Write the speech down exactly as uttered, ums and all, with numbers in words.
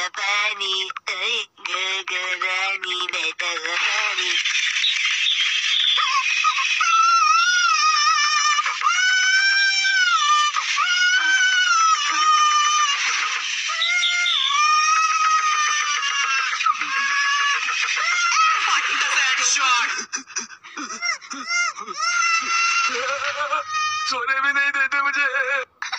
पानी गगरानी बहता हुआ पानी सोने भी नहीं देते मुझे।